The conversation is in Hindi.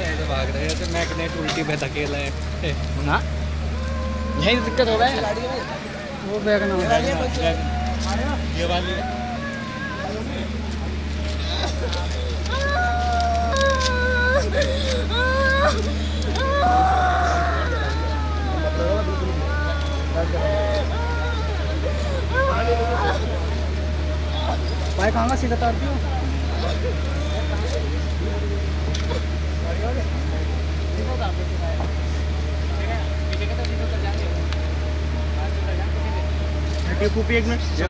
ऐसे भाग रहे हैं, मैग्नेट उल्टी पे धकेला है ना, यही दिक्कत हो गई। वो बैग ना ये वाली भाई कहाँ का सीधा तार क्यों? एक मिनट।